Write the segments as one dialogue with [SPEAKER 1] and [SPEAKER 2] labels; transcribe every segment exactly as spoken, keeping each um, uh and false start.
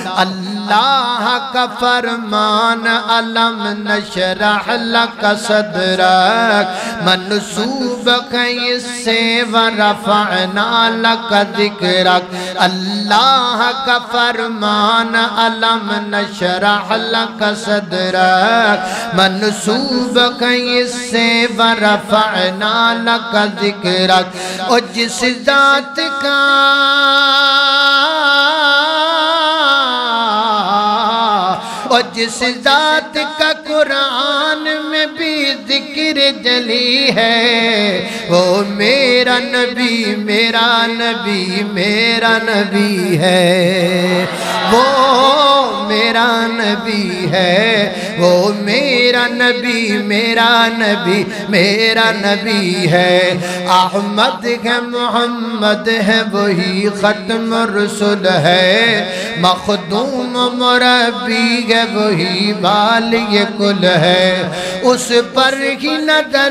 [SPEAKER 1] اللہ کا فرمان علم نشرح لک صدرک منصوب ہے اس سے ورفعنا لک ذکرک اللہ کا فرمان علم نشرح لک صدرک منصوب ہے اس سے ورفعنا لک ذکرک اور جس ذات کا اور جس ذات کا قرآن میں بھی ذکر جلی ہے وہ میرا نبی میرا نبی میرا نبی ہے وہ میرا نبی ہے وہ میرا نبی میرا نبی میرا نبی ہے احمد ہے محمد ہے وہی ختم رسول ہے مخدوم مربی ہے وہی والی کل ہے اس پر ہی نظر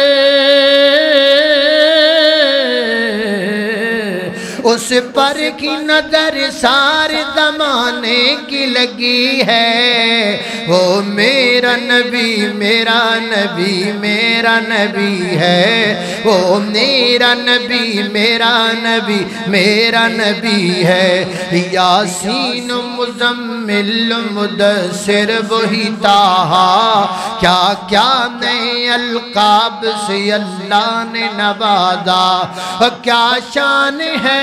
[SPEAKER 1] اس پر کی نظر سارے زمانے کی لگی ہے وہ میرا نبی میرا نبی میرا نبی ہے وہ میرا نبی میرا نبی میرا نبی ہے یاسین مزمل مدثر وہی طٰہٰ کیا کیا نئے القاب سے اللہ نے نوازا کیا شان ہے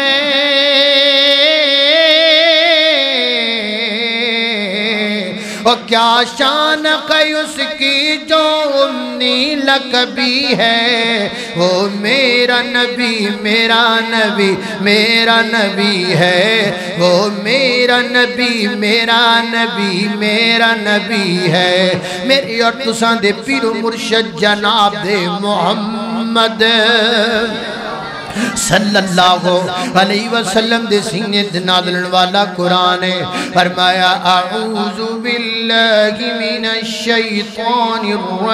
[SPEAKER 1] اور کیا شان ہے اس کی جو امنی لقبی ہے وہ میرا نبی میرا نبی میرا نبی ہے وہ میرا نبی میرا نبی میرا نبی ہے میری اور تساں دے پیر و مرشد جناب دے محمد صلی اللہ علیہ وسلم دے سینے نازلن والا قرآن ہے فرمایا اعوذ باللہ من الشیطان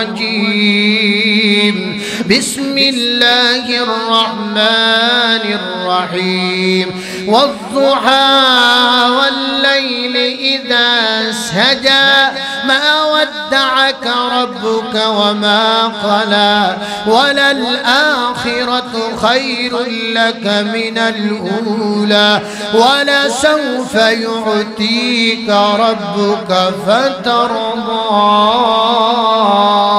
[SPEAKER 1] الرجیم بسم اللہ الرحمن الرحیم والضحى والليل إذا سجى ما ودعك ربك وما قلى وللآخرة خير لك من الأولى ولسوف يعطيك ربك فترضى